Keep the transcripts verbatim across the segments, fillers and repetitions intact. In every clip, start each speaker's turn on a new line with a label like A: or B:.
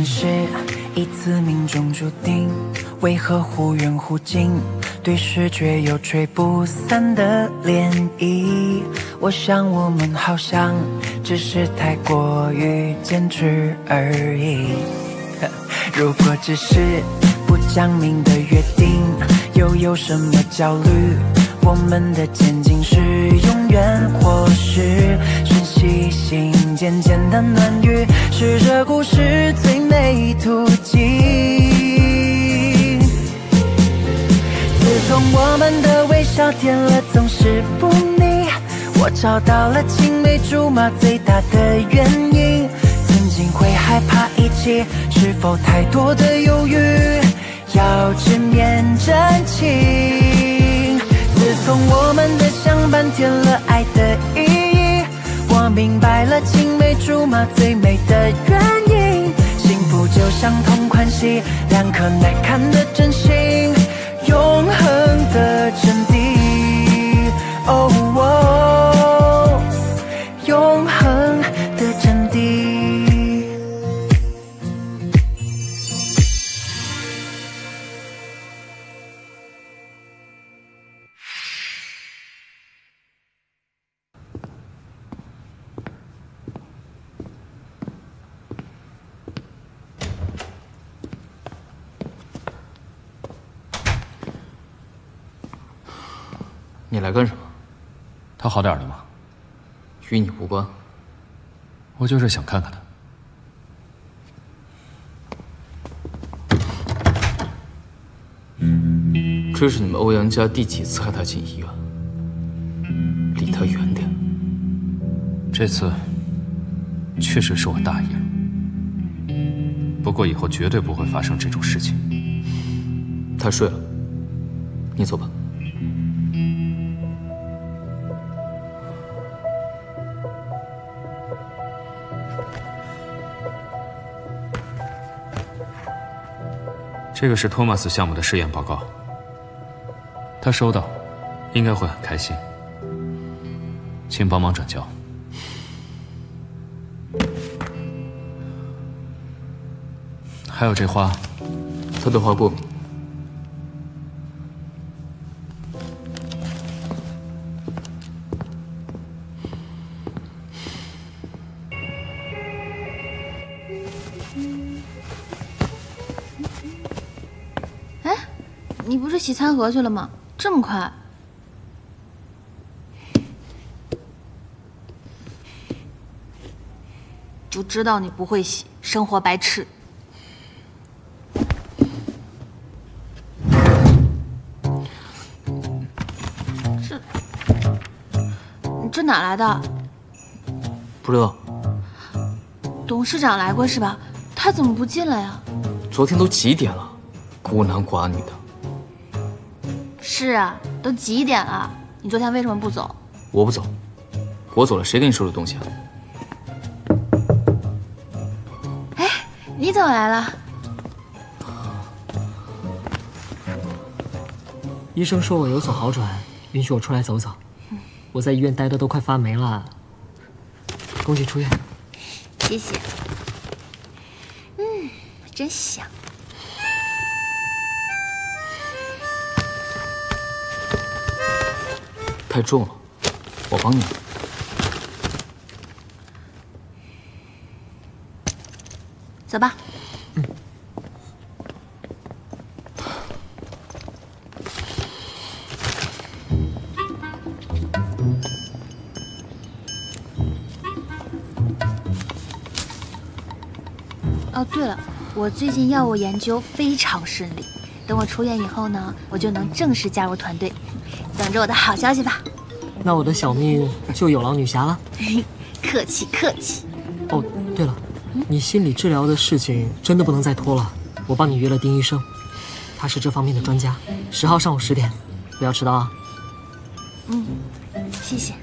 A: 前世一次命中注定，为何忽远忽近？对视觉有吹不散的涟漪。我想我们好像只是太过于坚持而已。如果只是不讲明的约定，又有什么焦虑？我们的前进是永远，或是瞬息心间简单暖语，是这故事最美途径。自从我们的微笑甜了总是不腻，我找到了青梅竹马最大的原因。曾经会害怕一起，是否太多的犹豫？要直面真情。自从我们的相伴添了爱的意义，我明白了青梅竹马最美的原因。幸福就像同款喜，两颗耐看的真心，永恒的真谛。哦哦，永恒的真谛。
B: 你来干什么？
C: 他好点了吗？
B: 与你无关。
C: 我就是想看看他。
B: 这是你们欧阳家第几次害他进医院？离他远点。
C: 这次确实是我大意了，不过以后绝对不会发生这种事情。
B: 他睡了，你走吧。
C: 这个是托马斯项目的试验报告，他收到，应该会很开心，请帮忙转交。还有这花，
B: 他对花过敏。
D: 你不是洗餐盒去了吗？这么快？就知道你不会洗，生活白痴。这，这哪来的？
B: 不知道。
D: 董事长来过是吧？他怎么不进来呀？
B: 昨天都几点了，孤男寡女的。
D: 是啊，都几点了？你昨天为什么不走？
B: 我不走，我走了谁给你收拾东西啊？
D: 哎，你怎么来了？
E: 医生说我有所好转，允许我出来走走。我在医院待的都快发霉了。恭喜出院。
D: 谢谢。嗯，真香。
B: 太重了，我帮你。
D: 走吧。
E: 嗯。
D: 哦，对了，我最近药物研究非常顺利，等我出院以后呢，我就能正式加入团队。等着我的好消息吧。
E: 那我的小命就有劳女侠了。
D: 客气客气。
E: 哦，对了，你心理治疗的事情真的不能再拖了。我帮你约了丁医生，他是这方面的专家。十号上午十点，不要迟到啊。
D: 嗯，谢谢。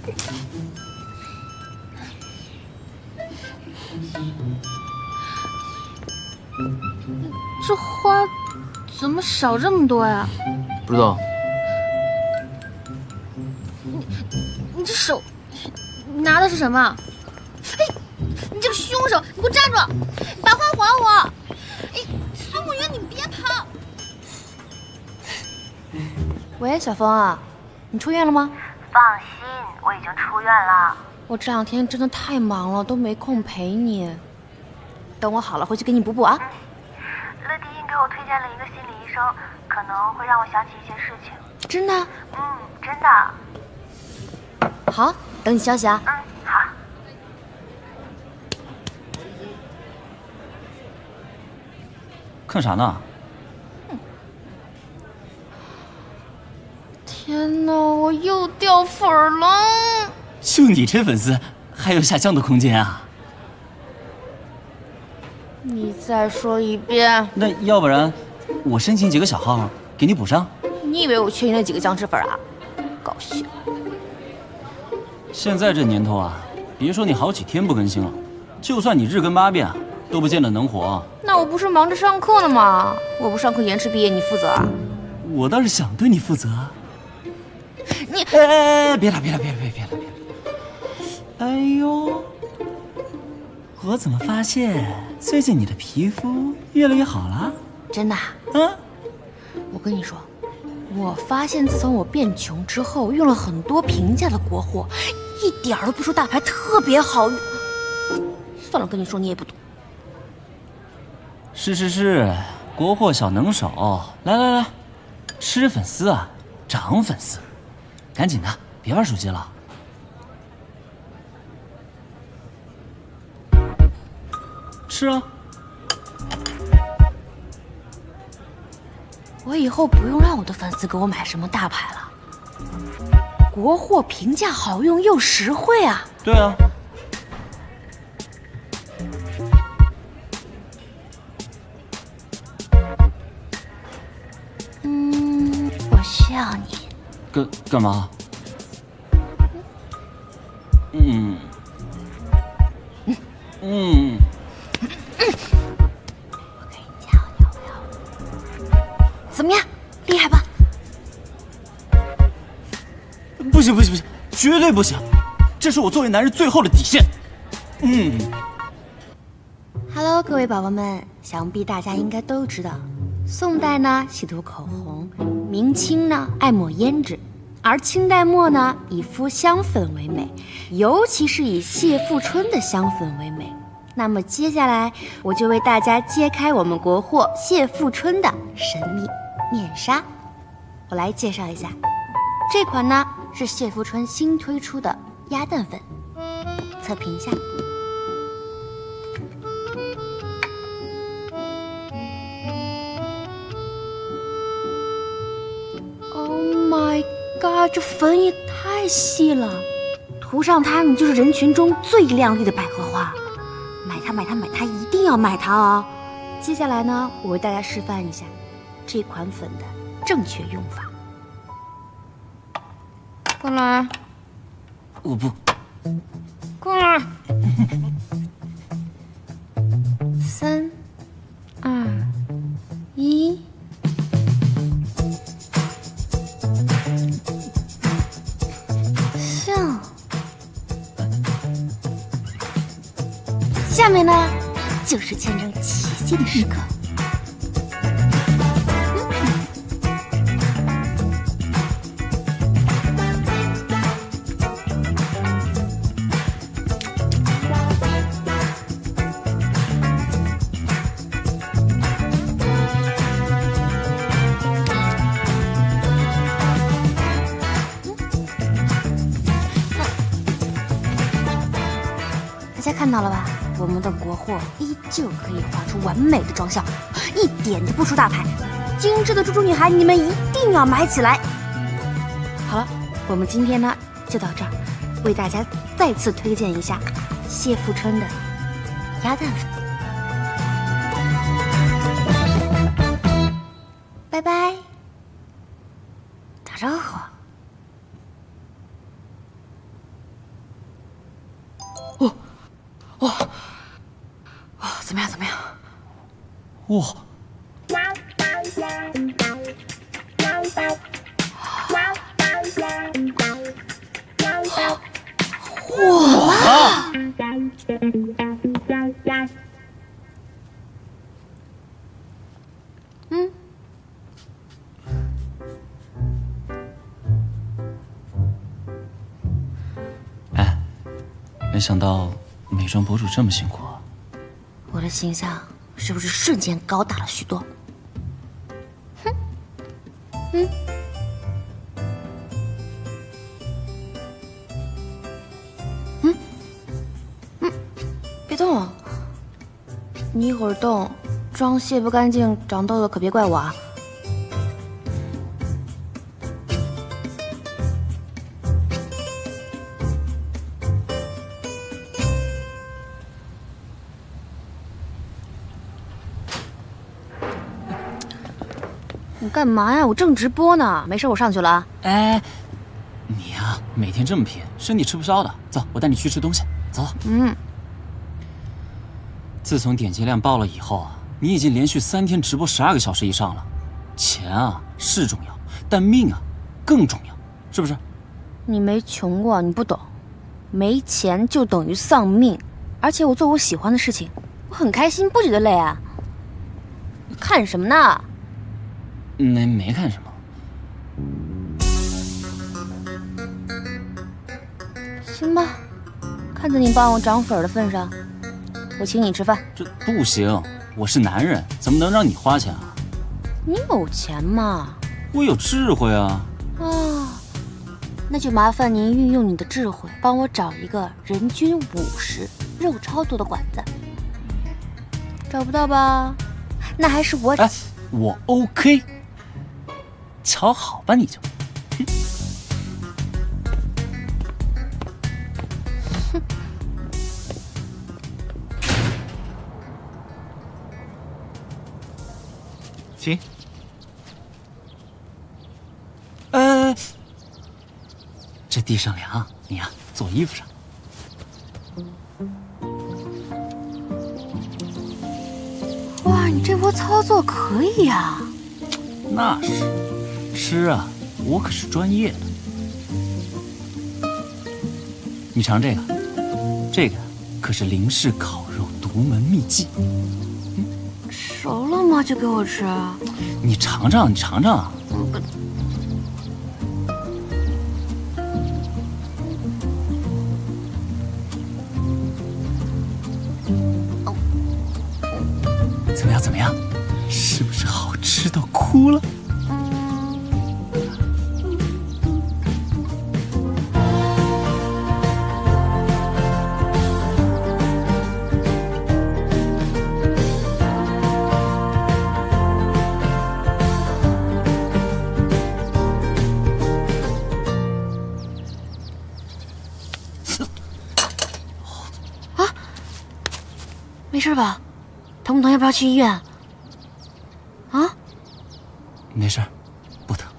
D: 这花怎么少这么多呀？
B: 不知道。
D: 你这手拿的是什么？哎，你这个凶手，你给我站住！把花还我！ 你别跑！
F: 喂，小峰啊，你出院了吗？
G: 放心，我已经出院了。
F: 我这两天真的太忙了，都没空陪你。等我好了回去给你补补啊。
G: 乐迪因给我推荐了一个心理医生，可能会让我想起一些事情。
F: 真的？
G: 嗯，真的。
F: 好，等你消息啊。
G: 嗯，好。
H: 看啥呢？
F: 天哪，我又掉粉了！
H: 就你这粉丝，还有下降的空间啊？
F: 你再说一遍。
H: 那要不然，我申请几个小号给你补上。
F: 你以为我缺你那几个僵尸粉啊？搞笑！
H: 现在这年头啊，别说你好几天不更新了，就算你日更八遍，都不见得能火。
F: 那我不是忙着上课呢吗？我不上课延迟毕业，你负责啊？
H: 我倒是想对你负责。
F: 你
H: 哎哎哎！别了别了别了别了别了别了！哎呦，我怎么发现最近你的皮肤越来越好了？
F: 真的？
H: 嗯，
F: 我跟你说，我发现自从我变穷之后，用了很多平价的国货，一点儿都不输大牌，特别好用。算了，跟你说你也不懂。
H: 是是是，国货小能手。来来来，吃粉丝啊，涨粉丝。赶紧的，别玩手机了。吃啊！
F: 我以后不用让我的粉丝给我买什么大牌了，国货平价好用又实惠啊！
H: 对啊。
F: 嗯，我需要你。
H: 干干嘛？嗯嗯嗯。
F: 我给你教教教。怎么样，厉害吧？
H: 不行不行不行，绝对不行！这是我作为男人最后的底线。嗯。
F: Hello， 各位宝宝们，想必大家应该都知道，宋代呢喜涂口红，明清呢爱抹胭脂，而清代末呢以敷香粉为美，尤其是以谢富春的香粉为美。那么接下来我就为大家揭开我们国货谢富春的神秘面纱。我来介绍一下，这款呢是谢富春新推出的鸭蛋粉，测评一下。My God， 这粉也太细了，涂上它你就是人群中最靓丽的百合花。买它买它买它，一定要买它哦！接下来呢，我为大家示范一下这款粉的正确用法。过来，
H: 我不。
F: 过来。三、二、一。下面呢，就是见证奇迹的时刻。大家看到了吧？我们的国货依旧可以画出完美的妆效，一点都不输大牌。精致的猪猪女孩，你们一定要买起来！好了，我们今天呢就到这儿，为大家再次推荐一下谢富春的鸭蛋粉。拜拜，打招呼。哦，哇！哇，怎么样？怎么样？
H: 哇！
F: 哇！
H: 想到美妆博主这么辛苦啊！
F: 我的形象是不是瞬间高大了许多？哼，嗯，嗯，嗯，别动啊！你一会儿动，妆卸不干净，长痘痘可别怪我啊！你干嘛呀？我正直播呢。没事，我上去了啊。
H: 哎，你呀、啊，每天这么拼，身体吃不消的。走，我带你去吃东西。走。
F: 嗯。
H: 自从点击量爆了以后啊，你已经连续三天直播十二个小时以上了。钱啊是重要，但命啊更重要，是不是？
F: 你没穷过，你不懂。没钱就等于丧命，而且我做我喜欢的事情，我很开心，不觉得累啊。你看什么呢？
H: 没没看什么。
F: 行吧，看在你帮我涨粉的份上，我请你吃饭。
H: 这不行，我是男人，怎么能让你花钱啊？
F: 你有钱吗？
H: 我有智慧啊。
F: 啊，那就麻烦您运用你的智慧，帮我找一个人均五十、肉超多的馆子。找不到吧？那还是我……
H: 哎，我 OK。瞧好吧，你就。哼。
B: 请。
H: 呃，这地上凉，你呀、啊、坐衣服上。
F: 哇，你这波操作可以呀、啊！
H: 那是。吃啊，我可是专业的。你尝这个，这个可是林氏烤肉独门秘技。
F: 嗯，熟了吗？就给我吃。
H: 你尝尝，你尝尝。
F: 嗯，不。
H: 哦。怎么样？怎么样？是不是好吃到哭了？
F: 没事吧？疼不疼？要不要去医院？啊？
H: 没事，不疼。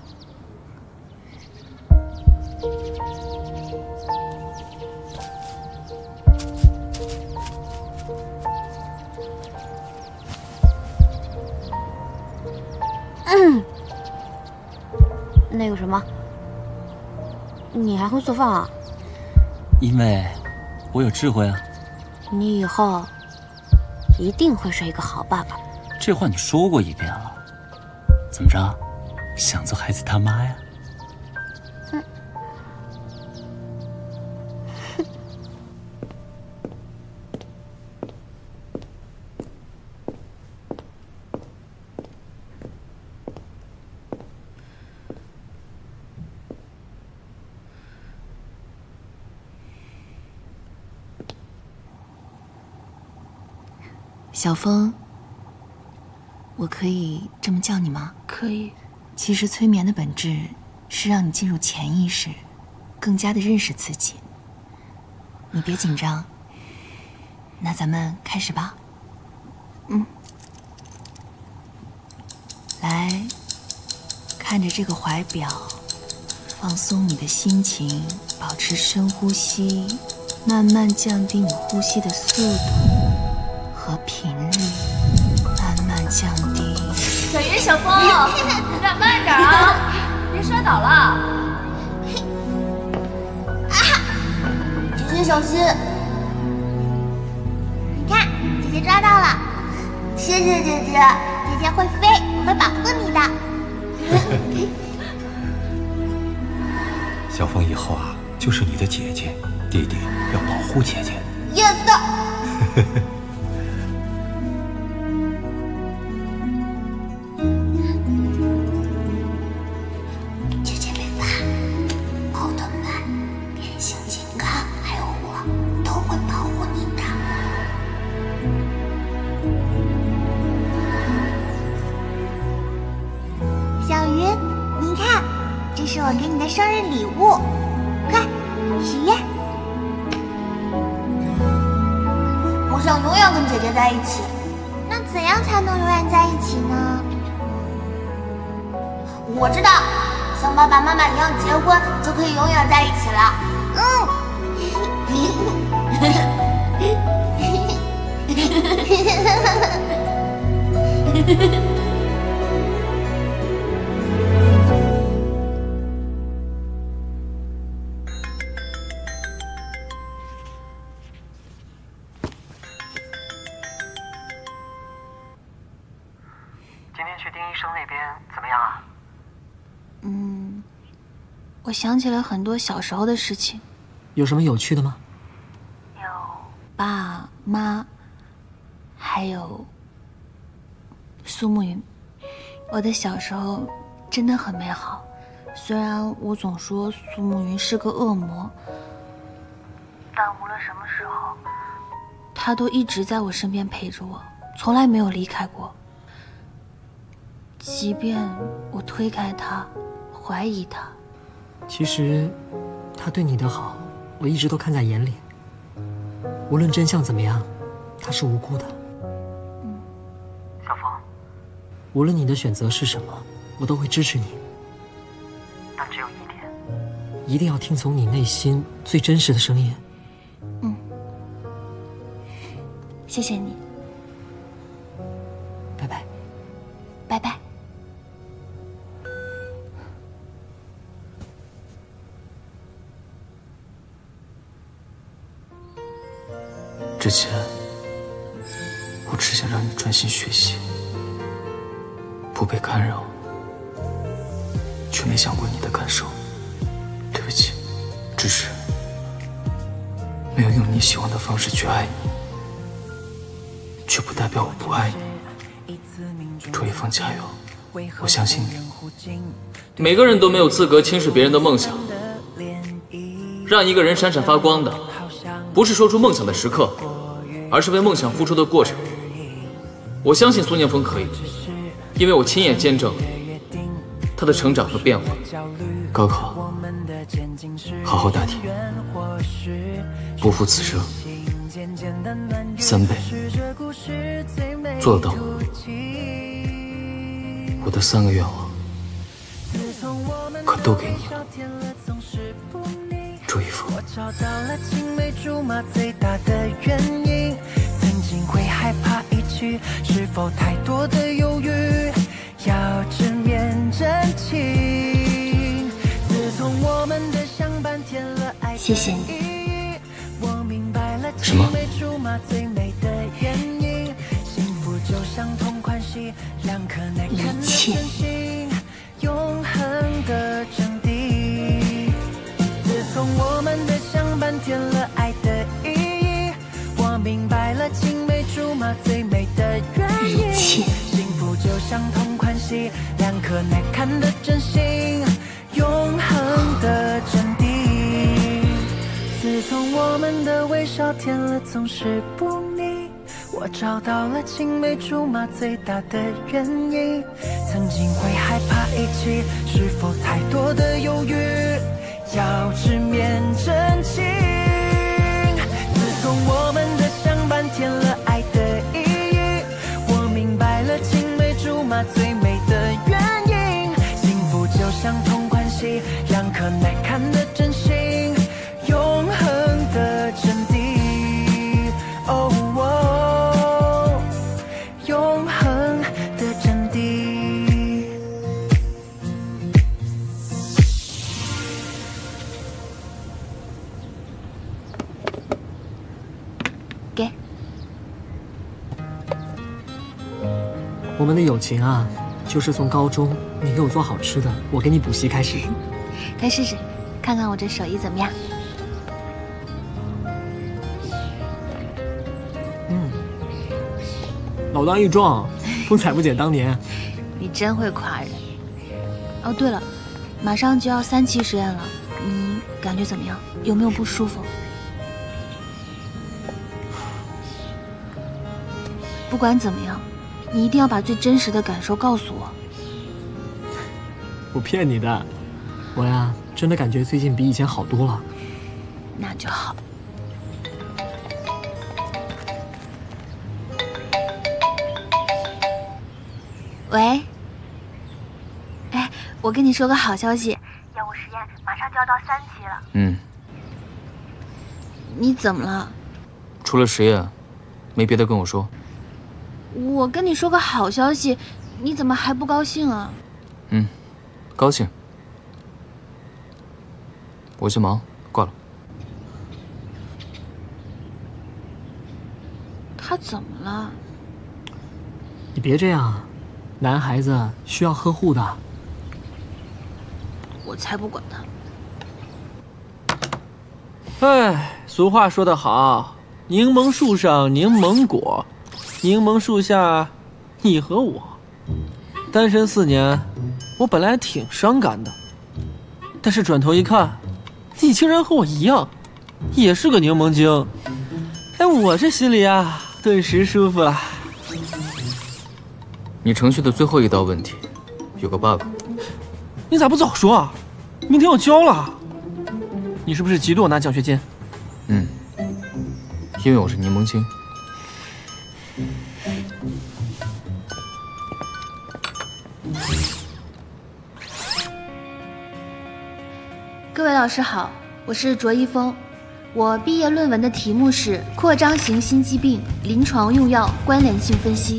F: 嗯。那个什么，你还会做饭啊？
H: 因为我有智慧啊。
F: 你以后一定会是一个好爸爸。
H: 这话你说过一遍了，怎么着？想做孩子他妈呀？
F: 嗯。
I: 小风，我可以这么叫你吗？
F: 可以。
I: 其实催眠的本质是让你进入潜意识，更加的认识自己。你别紧张，那咱们开始吧。
F: 嗯。
I: 来，看着这个怀表，放松你的心情，保持深呼吸，慢慢降低你呼吸的速度和频率，慢慢降低。
J: 小云、小风，咱慢点啊，别摔倒了。
F: 姐姐小心！
K: 你看，姐姐抓到了。谢谢姐姐，姐姐会飞，我会保护你的。
L: 小风以后啊，就是你的姐姐， 弟弟要保护姐姐。
K: Yes。姐姐别怕，奥特曼、变形金刚还有我都会保护你的。小云，你看，这是我给你的生日礼物，快许愿。我想永远跟姐姐在一起。那怎样才能永远在一起呢？我知道，像爸爸妈妈一样结婚就可以永远在一起了。嗯。
D: 我想起了很多小时候的事情。
E: 有什么有趣的吗？
D: 有爸妈，还有苏慕云。我的小时候真的很美好，虽然我总说苏慕云是个恶魔，但无论什么时候，他都一直在我身边陪着我，从来没有离开过。即便我推开他，怀疑他。
E: 其实，他对你的好，我一直都看在眼里。无论真相怎么样，他是无辜的。
D: 嗯，
E: 小风，无论你的选择是什么，我都会支持你。但只有一点，一定要听从你内心最真实的声音。
D: 嗯，谢谢你。
E: 拜拜。
D: 拜拜。
B: 之前，我只想让你专心学习，不被干扰，却没想过你的感受。对不起，只是没有用你喜欢的方式去爱你，却不代表我不爱你。朱一峰，加油！我相信你。
C: 每个人都没有资格轻视别人的梦想。让一个人闪闪发光的，不是说出梦想的时刻，而是为梦想付出的过程。我相信苏念风可以，因为我亲眼见证他的成长和变化。
B: 高考，好好答题，不负此生。三倍，做得到吗？我的三个愿望，可都给你了。朱一峰。我找到了青梅竹马最大的原因，曾经会害怕一句是否太多的犹豫，要直面真情。自从我们的相伴添了爱，谢谢你。我明白了青梅竹马最美的原因，幸福就像同款系两颗耐看的真心，永恒的真谛。从我们的相伴添了爱的意义，我明白了青梅竹马最美的原因，幸福就像同款系两颗耐看的真心，永恒的真谛。自从我们的微笑甜了总是不腻，我找到了青梅竹马最大的原因，曾经会害怕一起是否太多的犹豫，要直面真情。自从我们的相伴添了爱的意义，我明白了青梅竹马最美的原因，幸福就像同款系两颗耐看的真心，永恒的真谛。哦哦，永恒的真谛。
D: 给。
E: 我们的友情啊，就是从高中你给我做好吃的，我给你补习开始。
D: 该试试，看看我这手艺怎么样。
E: 老当益壮，风采不减当年。
D: 你真会夸人。哦，对了，马上就要三期实验了，你感觉怎么样？有没有不舒服？不管怎么样，你一定要把最真实的感受告诉我。
E: 我骗你的，我呀，真的感觉最近比以前好多了。
D: 那就好。喂，哎，我跟你说个好消息，
G: 药物实验马上就要到三期了。
C: 嗯。
D: 你怎么了？
C: 除了实验，没别的跟我说。
D: 我跟你说个好消息，你怎么还不高兴啊？
C: 嗯，高兴。我先忙，挂了。
D: 他怎么了？
E: 你别这样，男孩子需要呵护的。
D: 我才不管
M: 他。哎，俗话说得好，柠檬树上柠檬果，柠檬树下你和我。单身四年，我本来挺伤感的，但是转头一看，你竟然和我一样，也是个柠檬精。哎，我这心里啊，顿时舒服了。
C: 你程序的最后一道问题有个 bug。
M: 你咋不早说啊？明天要交了。你是不是嫉妒我拿奖学金？
C: 嗯，因为我是柠檬精。
D: 各位老师好，我是卓一峰，我毕业论文的题目是扩张型心肌病临床用药关联性分析。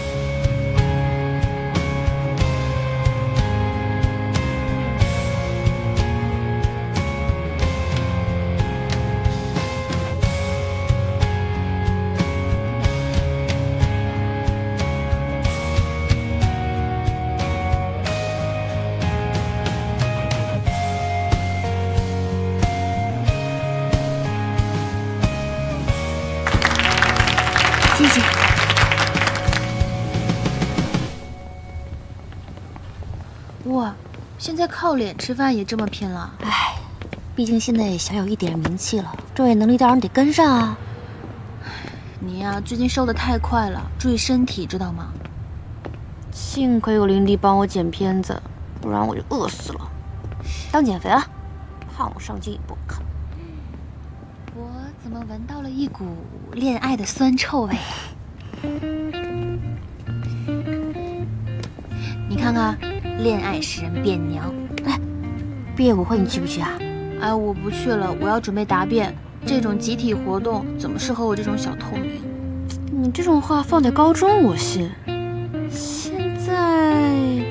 D: 谢谢。哇，现在靠脸吃饭也这么拼了？
F: 唉，毕竟现在也小有一点名气了，专业能力当然得跟上啊。
D: 你呀、啊，最近瘦得太快了，注意身体，知道吗？
F: 幸亏有林迪帮我剪片子，不然我就饿死了。当减肥了，胖我上街也不看。
D: 我怎么闻到了一股恋爱的酸臭味？你看看，恋爱使人变娘。
F: 哎，毕业舞会你去不去啊？
D: 哎，我不去了，我要准备答辩。这种集体活动怎么适合我这种小透明？
F: 你这种话放在高中我信，现在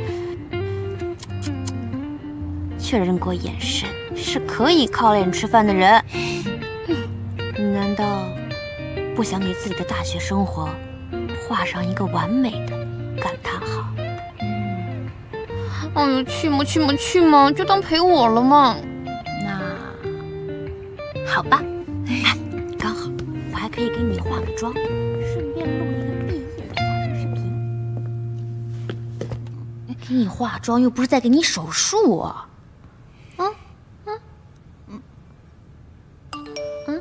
F: 确认过眼神，是可以靠脸吃饭的人。你难道不想给自己的大学生活画上一个完美的感叹号？嗯，哎呦，去嘛去嘛去嘛，就当陪我了嘛。
D: 那好吧。
F: 哎，刚好我还可以给你化个妆，顺便录一个毕业的发声视频。给你化妆又不是在给你手术啊！啊啊嗯嗯。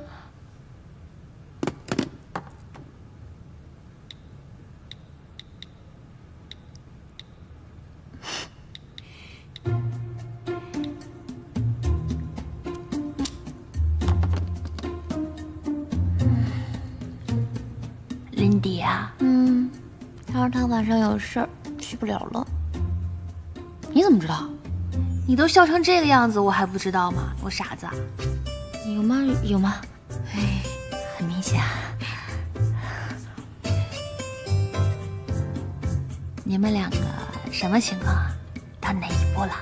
D: 林迪啊，
F: 嗯，他说他晚上有事儿，去不了了。你怎么知道？
D: 你都笑成这个样子，我还不知道吗？我傻子啊？
F: 有吗？有吗？
D: 哎，很明显啊。你们两个什么情况啊？到哪一步了？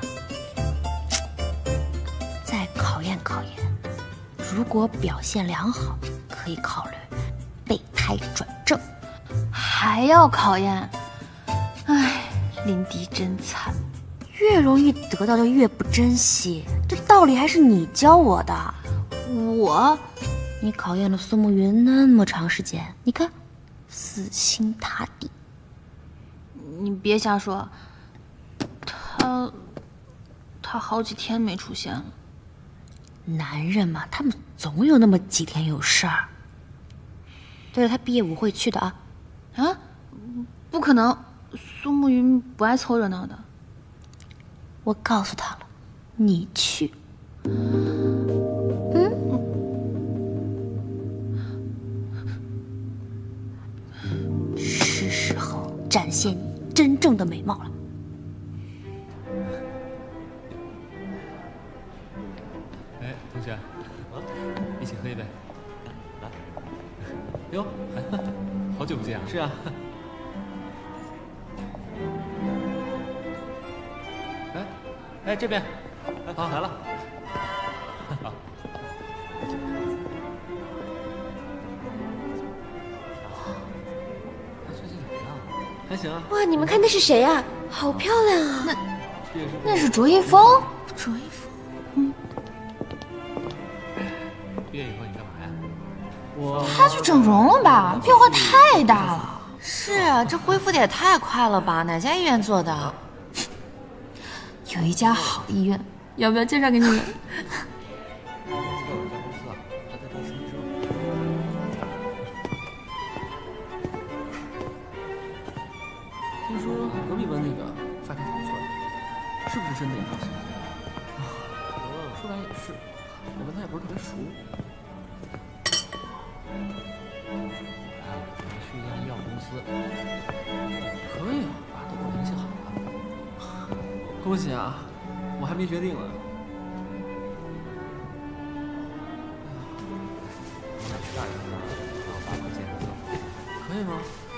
F: 再考验考验，如果表现良好，可以考虑备胎转正。
D: 还要考验？唉，林迪真惨。
F: 越容易得到就越不珍惜，这道理还是你教我的。
D: 我，
F: 你考验了苏慕云那么长时间，你看， 死心塌地。
D: 你别瞎说，他他好几天没出现了。
F: 男人嘛，他们总有那么几天有事儿。对了，他毕业舞会去的啊？
D: 啊？不可能，苏慕云不爱凑热闹的。
F: 我告诉他了，你去。嗯，是时候展现你真正的美貌了。
C: 哎，同学，一起喝一杯。来，哟，好久不见啊！
M: 是啊。
C: 哎，哎，这边，啊，来了。啊。他最近怎么样？
M: 还行啊。
F: 哇，你们看那是谁啊？好漂亮啊！
D: 那那是卓一峰。
F: 卓一峰。
D: 嗯。
C: 毕业以后你干嘛呀？
M: 我
J: 他去整容了吧？变化太大了。是啊，这恢复的也太快了吧？哪家医院做的？有一家好医院，要不要介绍给你们？
M: 听说隔壁班那个发展挺不错的，是不是真的呀？说来也是，我跟他也不是特别熟。
C: 去一家医药公司，
M: 可以啊，把都给我联系好了。恭喜啊，我还没决定呢。可以吗？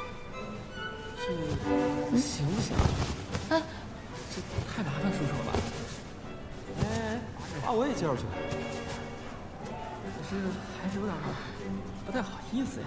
M: 这行不行？哎，这太麻烦叔叔了吧？
L: 哎哎，把我也介绍去。
M: 可是还是有点不太好意思呀。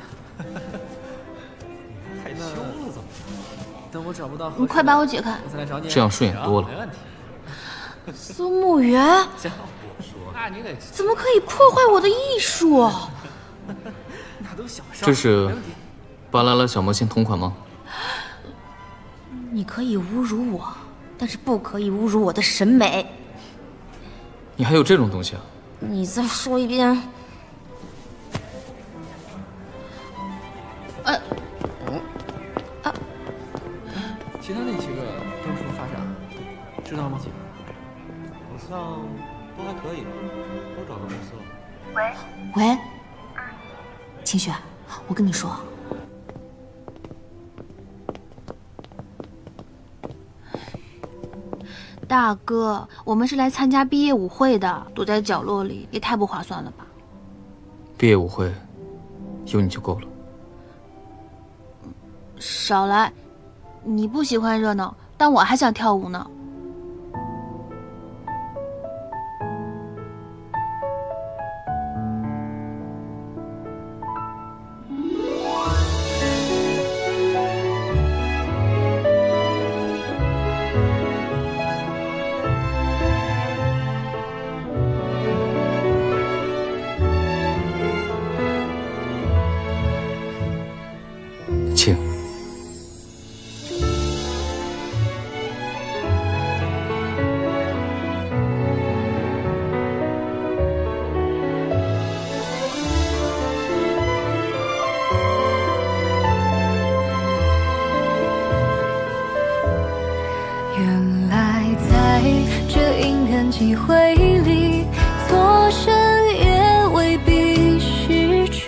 L: 害羞了怎么？
M: 等我找不到，
D: 你快把我解开，
M: 我再来找你。
C: 这样顺眼多了。
M: 没问题。
F: 苏慕云，
M: 行，那你得
F: 怎么可以破坏我的艺术？
M: 那都小事。
C: 这是巴啦啦小魔仙同款吗？
F: 你可以侮辱我，但是不可以侮辱我的审美。
C: 你还有这种东西啊？
F: 你再说一遍。
D: 呃，
F: 啊，
M: 其他那几个都是什么发展？知道吗？
L: 好像都还可以，都找到公司了。
G: 喂。
F: 喂。
G: 嗯。
F: 清雪，我跟你说。
D: 大哥，我们是来参加毕业舞会的，躲在角落里也太不划算了吧？
C: 毕业舞会，有你就够了。
D: 少来，你不喜欢热闹，但我还想跳舞呢。
C: 请。
B: 原来在这因缘际会里，错身也未必失去。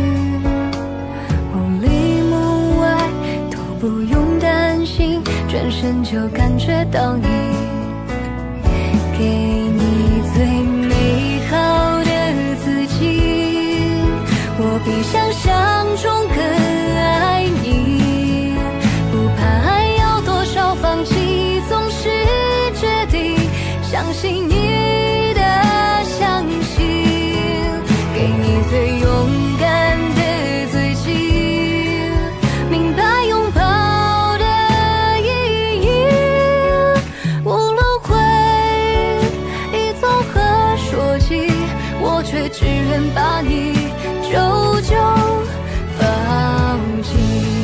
B: 梦里梦外都不用担心，转身就感觉到你，给你最美好的自己。我比想象中更爱你，不怕要多少放弃，总是决定相信你的相信，给你最勇敢的自己，明白拥抱的意义。无论会一走何说起，我却只愿把你久久抱紧。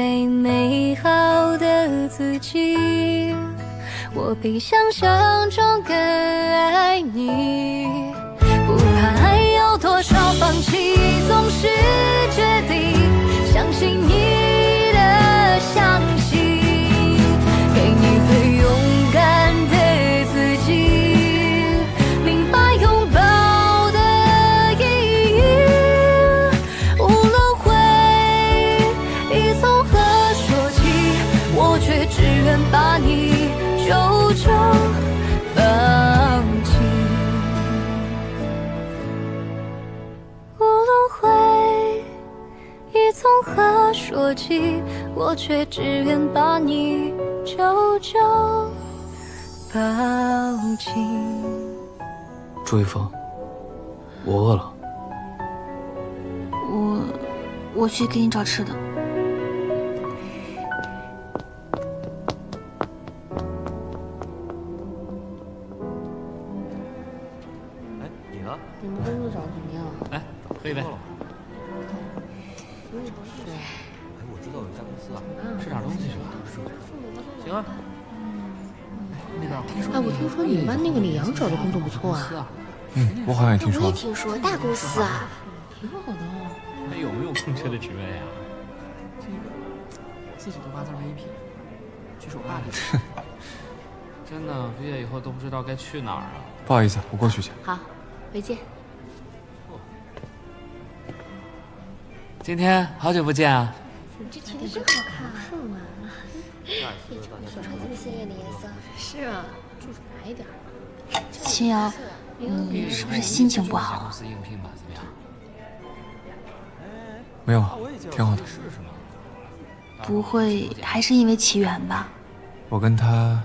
B: 最美好的自己，我比想象中更爱你。不怕爱有多少放弃，总是决定相信你的相信，给你最勇敢的自己，明白拥抱的意义。无论会已从何说起，我却只愿把你久久抱紧。无论会已从何说起，我却只愿把你久久抱紧。
C: 朱一峰，我饿了。
D: 我我去给你找吃的。
L: 哎，你呢？
J: 你们工作找的怎么样？
M: 来，喝一杯。
L: 哎，我知道有一家公司啊，
M: 吃点东西是吧？行啊。那边听说，
J: 哎，我听说你们班那个李阳找的工作不错啊。
N: 嗯，我好像也听说了。
F: 我也听说大公司啊，
J: 挺好的哦。
M: 还有没有空缺的职位啊？自己都八字没一撇，举手大点。真的，毕业以后都不知道该去哪儿啊。
N: 不好意思，我过去去。
F: 好，回见。
M: 今天好久不见啊！
F: 你这裙子真好看啊！是吗？我穿这么鲜艳的颜色。是啊，就是白一点。
D: 秦瑶，你是不是心情不好啊？
N: 没有，挺好的。
D: 不会还是因为奇缘吧？
N: 我跟他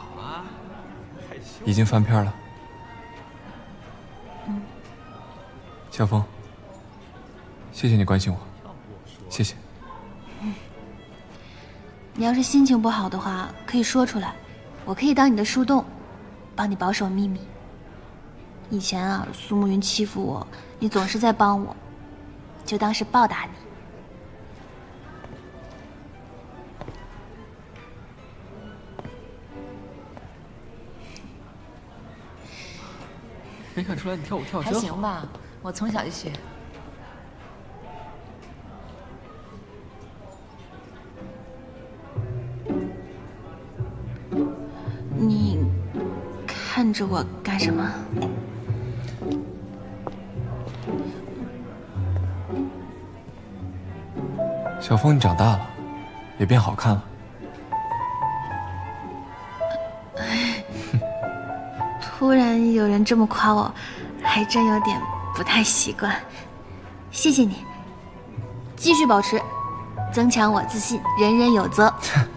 N: 已经翻篇了。
D: 嗯。
N: 小峰，谢谢你关心我，谢谢。
D: 嗯。你要是心情不好的话，可以说出来，我可以当你的树洞，帮你保守秘密。以前啊，苏慕云欺负我，你总是在帮我，就当是报答你。
M: 没看出来你跳舞跳得真好。
I: 还行吧，我从小就学。
D: 你看着我干什么？
N: 小峰，你长大了，也变好看了。
D: 突然有人这么夸我，还真有点不太习惯。谢谢你，继续保持，增强我自信，人人有责。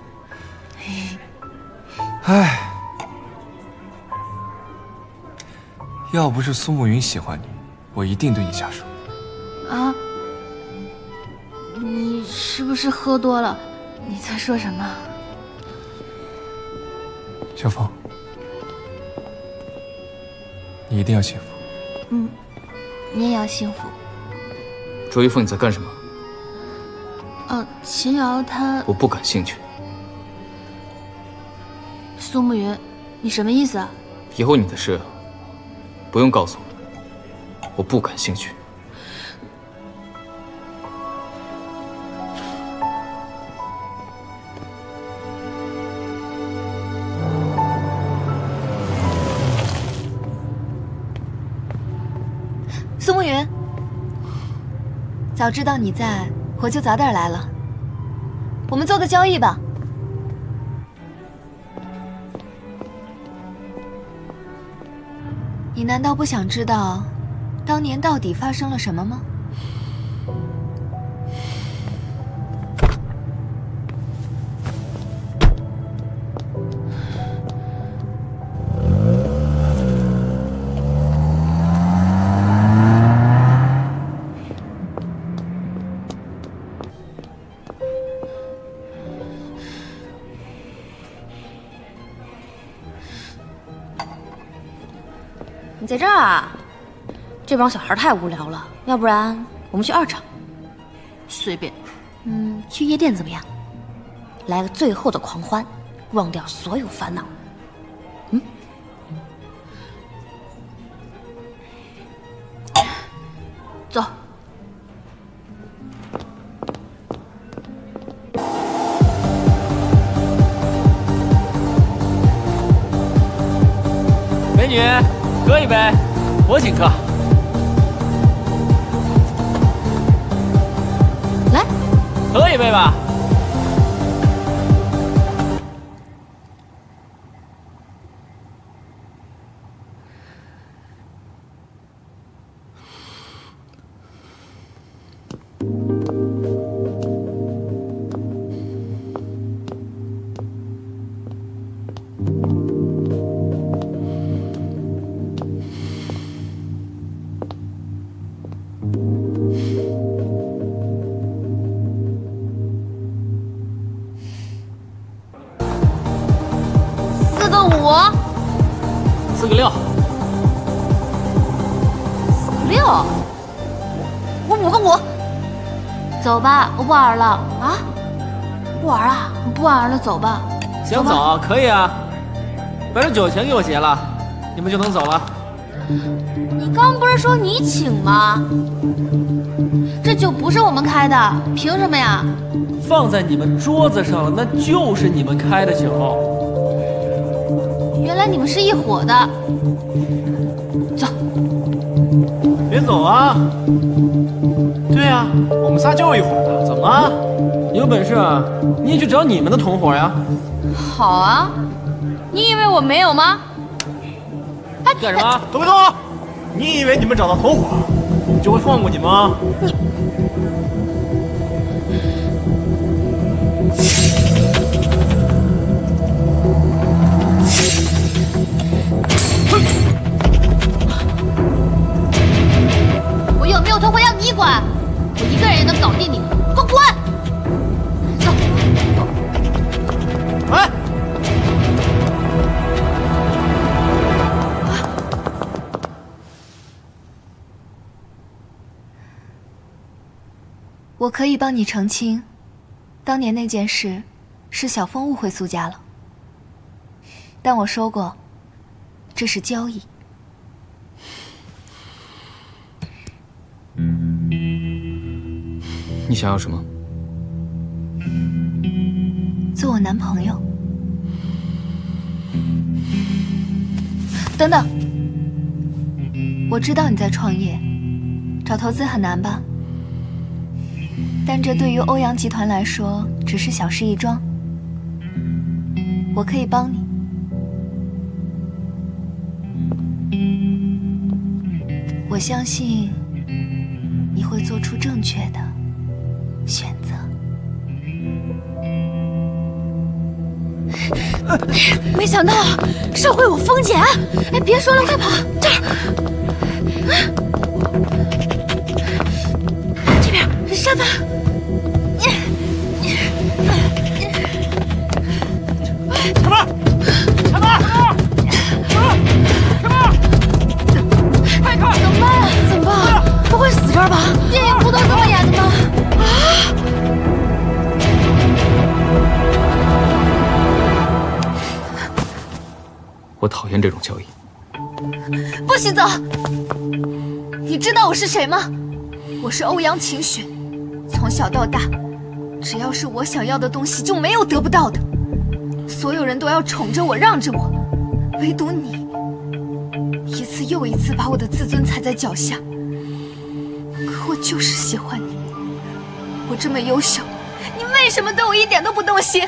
N: 唉，要不是苏慕云喜欢你，我一定对你下手。
D: 啊？你是不是喝多了？你在说什么？
N: 小峰，你一定要幸福。
D: 嗯，你也要幸福。
C: 卓一峰，你在干什么？
D: 呃，秦瑶她……
C: 我不感兴趣。
D: 苏慕云，你什么意思啊？
C: 以后你的事不用告诉我，我不感兴趣。
J: 苏慕云，早知道你在，我就早点来了。我们做个交易吧。你难道不想知道，当年到底发生了什么吗？
F: 你在这儿啊？这帮小孩太无聊了，要不然我们去二厂。
D: 随便。
F: 嗯，去夜店怎么样？ 来个最后的狂欢，忘掉所有烦恼。嗯，走。
M: 美女，喝一杯，我请客。
F: 来，
M: 喝一杯吧。四个六，
F: 四个六，我五个五，
D: 走吧，我不玩了
F: 啊！不玩了，
D: 不玩了，走吧。
M: 想走可以啊，把这酒钱给我结了，你们就能走了。
F: 你刚不是说你请吗？
D: 这酒不是我们开的，凭什么呀？
M: 放在你们桌子上了，那就是你们开的酒。
D: 原来你们是一伙的，走。
L: 别走啊！对啊，我们仨就是一伙的，怎么？
M: 有本事啊，你也去找你们的同伙呀！
F: 好啊，你以为我没有吗？
M: 哎，干什么？
L: 动不动！你以为你们找到同伙，我们就会放过你吗？
F: 你。
D: 我有没有同伙要你管？我一个人也能搞定你，给我滚！走。
L: 哎！
J: 我可以帮你澄清，当年那件事是小风误会苏家了，但我说过，这是交易。
C: 你想要什么？
J: 做我男朋友。等等，我知道你在创业，找投资很难吧？但这对于欧阳集团来说只是小事一桩，我可以帮你。我相信你会做出正确的选择。
D: 没想到社会有风险！哎，别说了，快跑！这儿，这边沙发。
L: 前面，前面，前面，快看！
D: 怎么办？怎么办？不会死这儿吧？电影不都这么演的吗？啊！
C: 我讨厌这种交易。
J: 不许走！你知道我是谁吗？我是欧阳晴雪，从小到大，只要是我想要的东西，就没有得不到的。所有人都要宠着我，让着我，唯独你，一次又一次把我的自尊踩在脚下。可我就是喜欢你，我这么优秀，你为什么对我一点都不动心？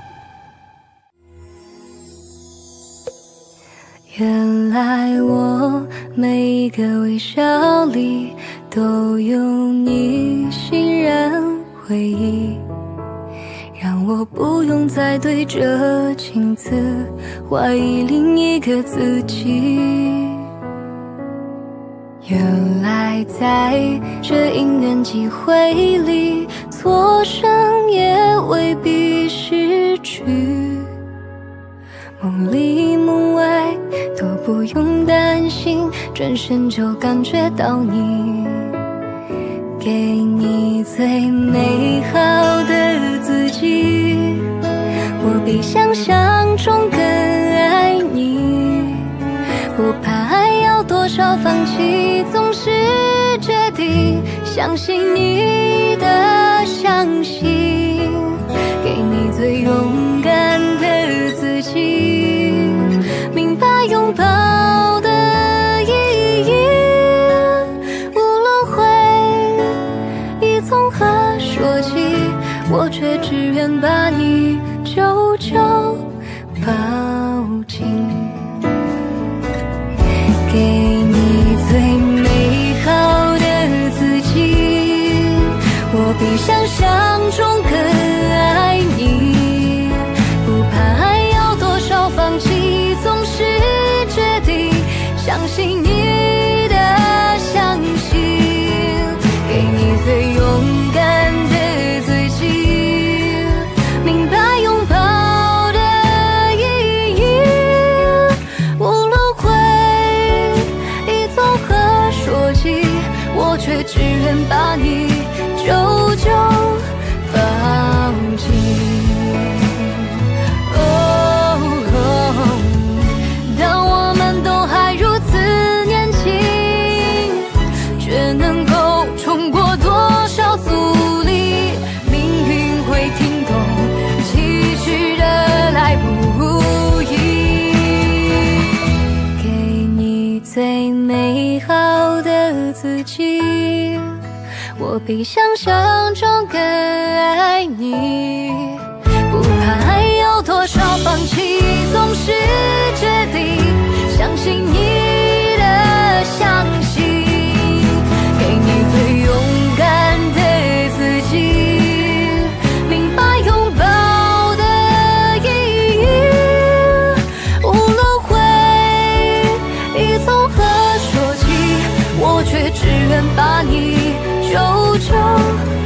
B: 原来我每一个微笑里都有你欣然回忆，让我不用再对着镜子怀疑另一个自己。原来在这因缘际会里，错伤也未必失去。梦里梦外都不用担心，转身就感觉到你，给你最美好的自己。 比想象中更爱你，不怕还要多少放弃，总是决定相信你的相信，给你最勇敢的自己，明白拥抱的意义。无论会以从何说起，我却只愿把你久久抱紧，给你最美好的自己。我比想象中更爱你，不怕还要多少放弃，总是决定相信你的相信，给你最勇敢的自己，明白拥抱的意义。无论会以从何说起，我却只愿把你久久抱紧。哦，当我们都还如此年轻，却能够冲过多少阻力，命运会听懂崎岖的来不易，给你最美好的自己。我比想象中更爱你，不怕还有多少放弃，总是决定相信你的相信，给你最勇敢的自己，明白拥抱的意义。无论会以从何说起，我却只愿把你久久